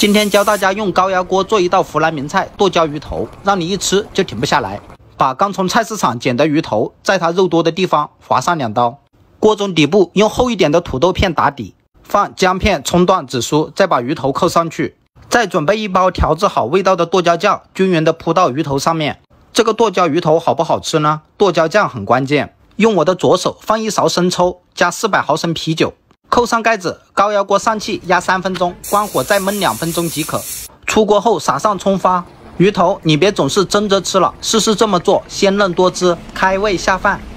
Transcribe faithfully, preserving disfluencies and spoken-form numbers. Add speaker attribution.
Speaker 1: 今天教大家用高压锅做一道湖南名菜剁椒鱼头，让你一吃就停不下来。把刚从菜市场捡的鱼头，在它肉多的地方划上两刀，锅中底部用厚一点的土豆片打底，放姜片、葱段、紫苏，再把鱼头扣上去。再准备一包调制好味道的剁椒酱，均匀的铺到鱼头上面。这个剁椒鱼头好不好吃呢？剁椒酱很关键。用我的左手放一勺生抽，加四百毫升啤酒，扣上盖子，高压锅上气压三分钟，关火再焖两分钟即可。出锅后撒上葱花。鱼头你别总是蒸着吃了，试试这么做，鲜嫩多汁，开胃下饭。